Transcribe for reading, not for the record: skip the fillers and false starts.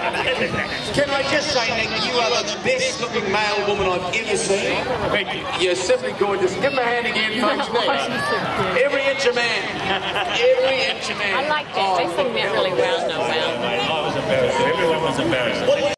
Can I just say, Nick, you are the best looking male woman I've ever seen. Thank you. You're simply gorgeous. Give him a hand again, folks. Nick. Every inch a man. Every inch a man. I like that. They sing that really well. No, well. I was embarrassed. Everyone was embarrassed.